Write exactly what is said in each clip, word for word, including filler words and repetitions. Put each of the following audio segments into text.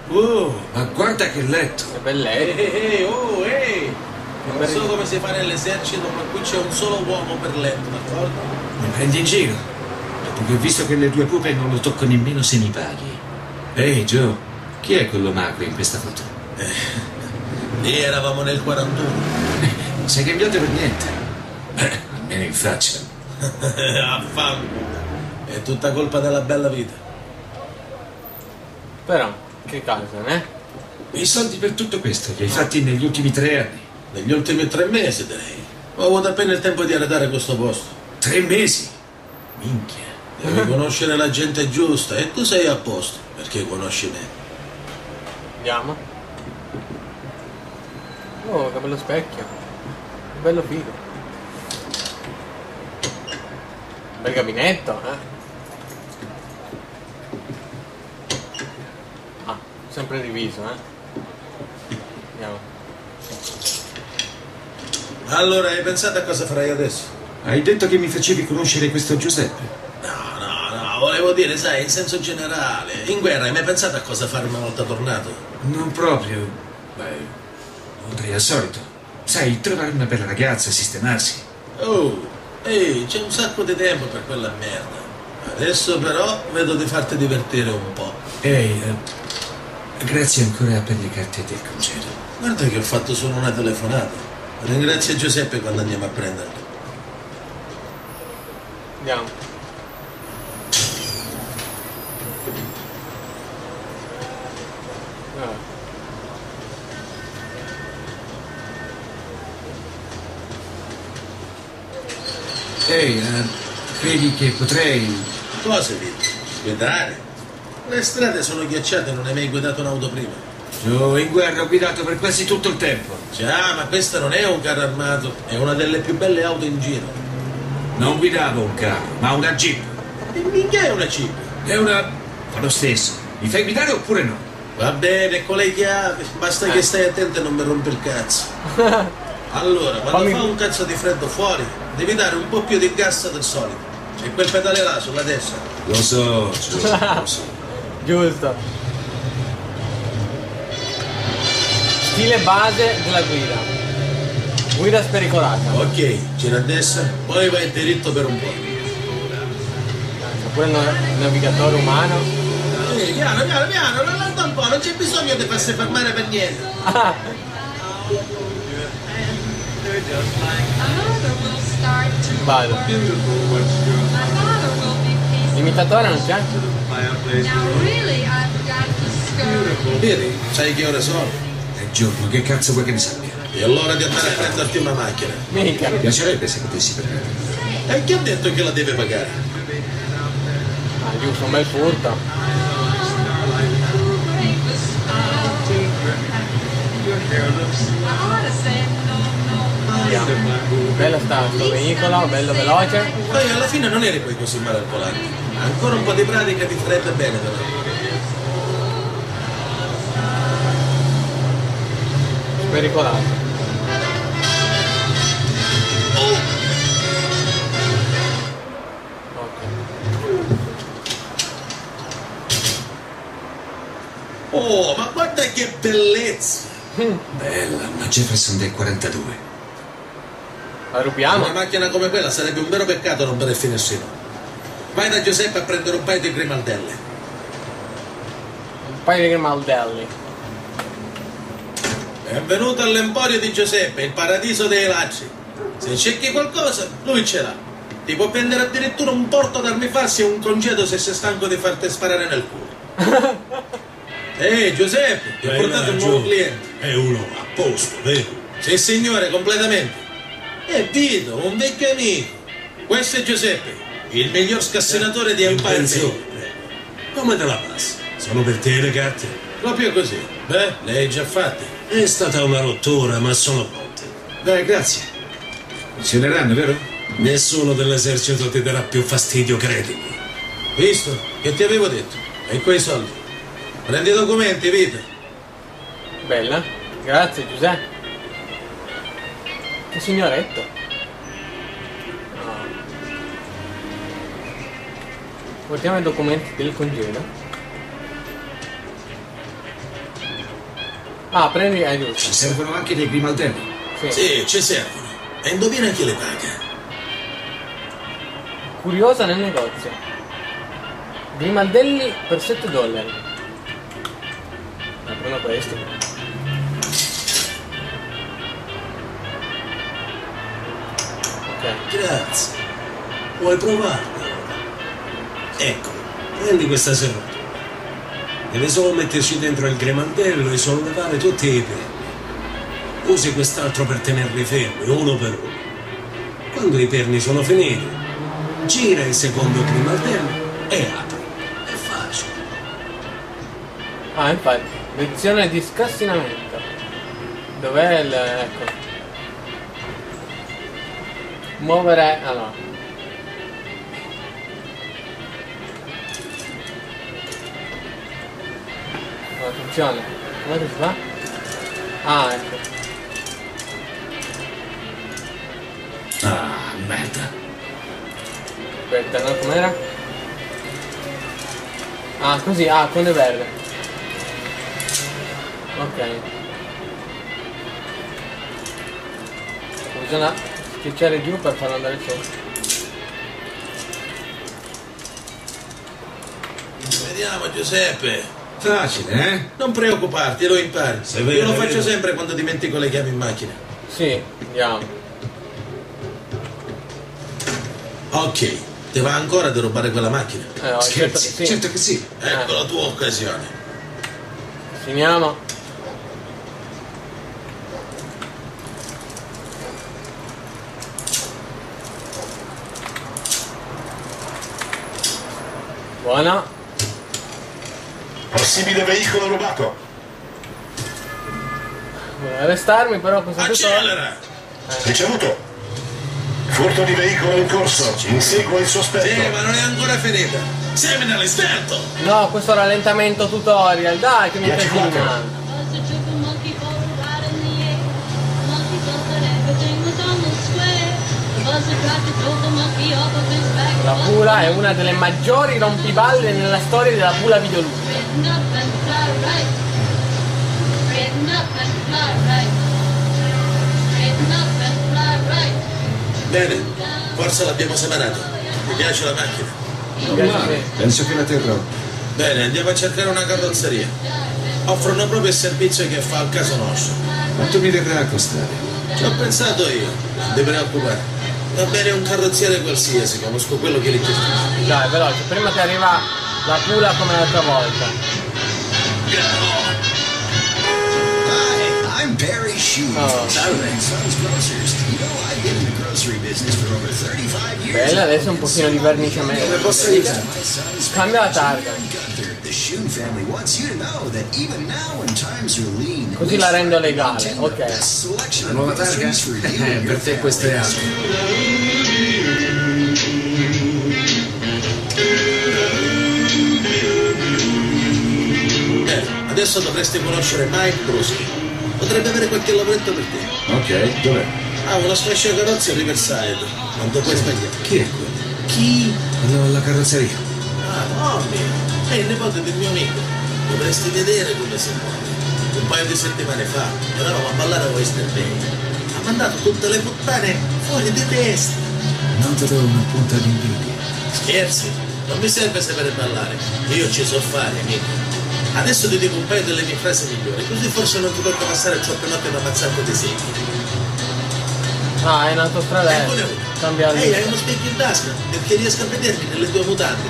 Oh, ma guarda che letto! Che bel letto! Ehi, ehi, oh, ehi! Non per- so come si fa nell'esercito, ma qui c'è un solo uomo per letto, d'accordo? Mi prendi in giro? Dopo che ho visto che le tue pupe non lo tocco nemmeno se mi paghi. Ehi, Joe, chi è quello magro in questa foto? Lì eravamo nel quarantuno. Non sei cambiato per niente. Eh, almeno in faccia. Affanculo. È tutta colpa della bella vita. Però, che cosa, eh? I soldi per tutto questo li hai fatti negli ultimi tre anni. Negli ultimi tre mesi, direi. Ho avuto appena il tempo di arredare questo posto. Tre mesi? Minchia. Devi conoscere la gente giusta e tu sei a posto, perché conosci me. Andiamo. Oh, che bello specchio. Che bello figo. Bel gabinetto, eh? Ah, sempre riviso, eh? Andiamo. Allora, hai pensato a cosa farai adesso? Hai detto che mi facevi conoscere questo Giuseppe. No, no, no, volevo dire, sai, in senso generale. In guerra hai mai pensato a cosa fare una volta tornato? Non proprio. Beh, oltre al solito. Sai, trovare una bella ragazza, sistemarsi. Oh, ehi, c'è un sacco di tempo per quella merda. Adesso però vedo di farti divertire un po'. Ehi, eh, grazie ancora per le carte del congedo. Guarda che ho fatto solo una telefonata. Ringrazia Giuseppe quando andiamo a prenderlo. Andiamo. Ah. Ehi, eh, credi che potrei... Cosa dici? Guidare? Le strade sono ghiacciate, non hai mai guidato un'auto prima. Io in guerra ho guidato per quasi tutto il tempo. Già, ma questa non è un carro armato, è una delle più belle auto in giro. Non guidavo un carro, ma una Jeep. E minchia è una Jeep. È una... fa lo stesso. Mi fai guidare oppure no? Va bene, con le chiavi, basta che stai attento e non mi rompi il cazzo. Allora, quando Fammi- fa un cazzo di freddo fuori, devi dare un po' più di gas del solito. C'è quel pedale là sulla destra. Lo so, Gio, lo so. Giusto. Stile base della guida. Guida spericolata. Ok, gira a destra, poi vai diritto per un po'. C'è pure il navigatore umano. Ehi, piano, piano, piano, rallenta un po', non c'è bisogno di farsi fermare per niente. Ah, vado. L'imitatore non c'è? Vedi, sai che ore sono? È giorno, che cazzo vuoi che ne sappia? È l'ora di andare a prenderti una macchina. Mica. Mi piacerebbe se potessi permettermi. E chi ha detto che la deve pagare? Ah, giusto, un bel furto. Bello sta sto veicolo, bello veloce. Poi alla fine non eri poi così male al volante. Ancora un po' di pratica ti farebbe bene però. Spericolato. Oh, ma guarda che bellezza! Bella, una Jefferson del quarantadue. La rubiamo? Una macchina come quella sarebbe un vero peccato non per il finestrino. Vai da Giuseppe a prendere un paio di grimaldelle. Un paio di grimaldelli. Benvenuto all'emporio di Giuseppe, il paradiso dei lacci. Se cerchi qualcosa, lui ce l'ha. Ti può prendere addirittura un porto d'armifarsi e un congedo se sei stanco di farti sparare nel culo. Ehi Giuseppe, ti ho portato un nuovo cliente. È uno a posto, vero? Sì signore, completamente. E Vito, un vecchio amico. Questo è Giuseppe, il miglior scassinatore di In Empire pensione, Bay. prego. Come te la passi? Sono per te le carte? Proprio così. Beh, le hai già fatte. È stata una rottura, ma sono pronte. Dai, grazie. Funzioneranno, vero? Nessuno dell'esercito ti darà più fastidio, credimi. Visto? Che ti avevo detto? E quei soldi. Prendi i documenti, Vito. Bella. Grazie Giuseppe. Che signoretto. No. Guardiamo i documenti del congedo. Ah, prendi, è giusto. Ci servono anche dei grimaldelli. Sì. Sì, ci servono. E indovina chi le paga. Curiosa nel negozio. Grimaldelli per sette dollari. Ma prendo questo. Ok. Grazie. Vuoi provarlo? Ecco, prendi questa serratura. Deve solo metterci dentro il grimaldello e sollevare tutti i perni. Usi quest'altro per tenerli fermi, uno per uno. Quando i perni sono finiti, gira il secondo grimaldello e apri. È facile. Ah, infatti. Lezione di scassinamento. Dov'è il... ecco. Muovere... allora. Attenzione, come si fa? Ah, ecco. Ah, merda. Aspetta, no, com'era? Ah, così, ah, con le verde. Ok. Bisogna schiacciare giù per farlo andare su. Vediamo, Giuseppe. Facile, eh? Non preoccuparti, lo impari. Se vede, Io lo faccio vede. sempre quando dimentico le chiavi in macchina. Sì, andiamo. Ok, ti va ancora di rubare quella macchina? Eh, ho scelto Scherzi, sì. certo che sì. Ecco la tua occasione. Finiamo. Buona. Possibile veicolo rubato. Vuole arrestarmi, però cosa Accelera! Ricevuto. Furto di veicolo in corso. Inseguo il Sì, sospetto. ma non è ancora finita. Semina all'esterno! No, questo rallentamento tutorial, dai che mi dieci quattro. casina. La Pula è una delle maggiori rompiballe nella storia della Pula videoludica. Bene, forse l'abbiamo semanato. Mi piace la macchina? Mi piace sì. Penso che la terrò. Bene, andiamo a cercare una carrozzeria. Offrono proprio il servizio che fa al caso nostro. Quanto mi dovrà costare? Ci ho pensato io, non ti preoccupare. Va bene un carrozziere qualsiasi, conosco quello che li gestisce. Dai, veloce, prima che arriva la Pula come l'altra volta. Hi, I'm Barry Shoes. Oh. Salve. Son's Grocers. You know, I've been in the grocery business for over thirty-five years. Bella, adesso un pochino di vernice Come meglio. posso aiutare? My son's Cambia la targa. Gunther. The Shun family wants you to know that even now when times are lean, Così la rendo legale, maintain ok. the best selection La of nuova targa? groceries for you Eh, and per your te questo è family. altro. Bene, adesso dovresti conoscere Mike Bruschi. Potrebbe avere qualche lavoretto per te. Ok, dov'è? Ha una sfasciacarrozza a Riverside. Non ti puoi sbagliare. Chi è quello? Chi? Quello alla carrozzeria. Ah, Tommy. È il nipote del mio amico. Dovresti vedere come si muove. Un paio di settimane fa eravamo a ballare a Western Bay. Ha mandato tutte le puttane fuori di testa. Noto una punta di invidia. Scherzi, non mi serve sapere ballare. Io ci so fare, amico. Adesso ti dico un paio delle mie frasi migliori, così forse non ti tocca passare troppe notti da ammazzato di segni. Ah, è in autostrada. Eccone Eh. uno. Cambia Ehi, hai il... uno specchio in tasca, perché riesco a vedermi nelle tue mutande.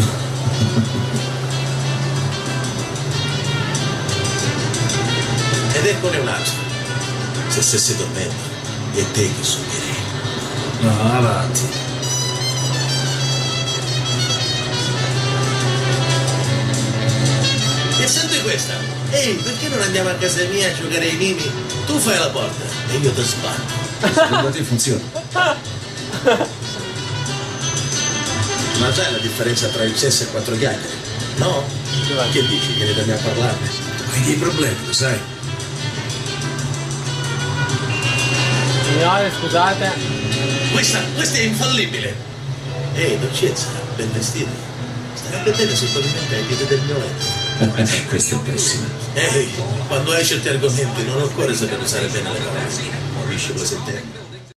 Ed eccone un altro. Se stessi dormendo, è te che sognierei. No, avanti. E senti questa. Ehi, perché non andiamo a casa mia a giocare ai mimi? Tu fai la porta e io ti sbatto. Secondo te funziona? Ma sai la differenza tra il cesso e quattro chiacchiere? No? Che dici? Vieni da me a parlarne? Hai dei problemi, lo sai? Signore, scusate. Questa, questa è infallibile! Ehi, dolcezza, ben vestito. Starebbe bene sul pavimento ai piedi del mio letto. Questa è pessima. Ehi, quando hai certi argomenti non occorre sapere usare bene le parole. Capisci cosa intendo?